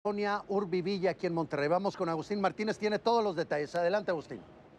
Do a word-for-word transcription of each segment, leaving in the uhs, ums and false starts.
Colonia Urbivilla, aquí en Monterrey. Vamos con Agustín Martínez, tiene todos los detalles. Adelante, Agustín.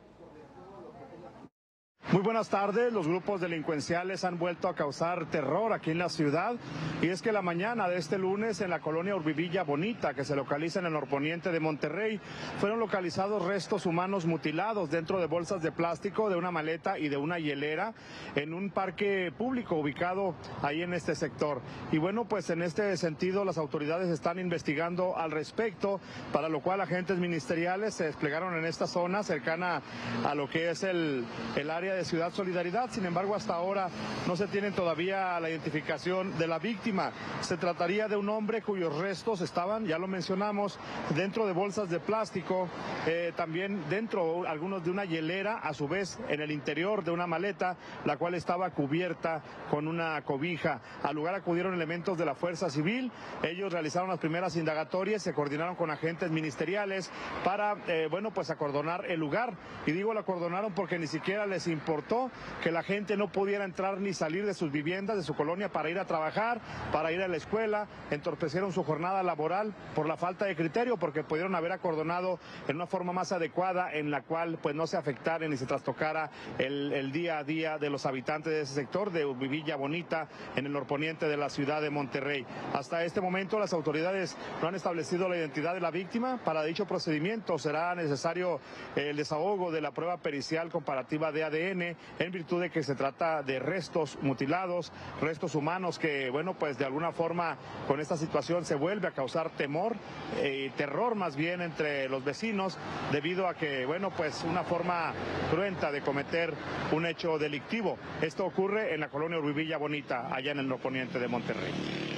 Muy buenas tardes. Los grupos delincuenciales han vuelto a causar terror aquí en la ciudad, y es que la mañana de este lunes en la colonia Urbivilla Bonita, que se localiza en el norponiente de Monterrey, fueron localizados restos humanos mutilados dentro de bolsas de plástico, de una maleta y de una hielera en un parque público ubicado ahí en este sector. Y bueno, pues en este sentido las autoridades están investigando al respecto, para lo cual agentes ministeriales se desplegaron en esta zona cercana a lo que es el, el área de Ciudad Solidaridad. Sin embargo, hasta ahora no se tiene todavía la identificación de la víctima. Se trataría de un hombre cuyos restos estaban, ya lo mencionamos, dentro de bolsas de plástico, eh, también dentro algunos de una hielera, a su vez en el interior de una maleta, la cual estaba cubierta con una cobija. Al lugar acudieron elementos de la Fuerza Civil. Ellos realizaron las primeras indagatorias, se coordinaron con agentes ministeriales para, eh, bueno, pues acordonar el lugar. Y digo, lo acordonaron porque ni siquiera les importó que la gente no pudiera entrar ni salir de sus viviendas, de su colonia, para ir a trabajar, para ir a la escuela. Entorpecieron su jornada laboral por la falta de criterio, porque pudieron haber acordonado en una forma más adecuada, en la cual pues no se afectara ni se trastocara el, el día a día de los habitantes de ese sector de Urbivilla Bonita, en el norponiente de la ciudad de Monterrey. Hasta este momento las autoridades no han establecido la identidad de la víctima. Para dicho procedimiento será necesario el desahogo de la prueba pericial comparativa de A D N, en virtud de que se trata de restos mutilados, restos humanos que, bueno, pues de alguna forma con esta situación se vuelve a causar temor, eh, terror más bien entre los vecinos, debido a que, bueno, pues una forma cruenta de cometer un hecho delictivo. Esto ocurre en la colonia Urbivilla Bonita, allá en el norponiente de Monterrey.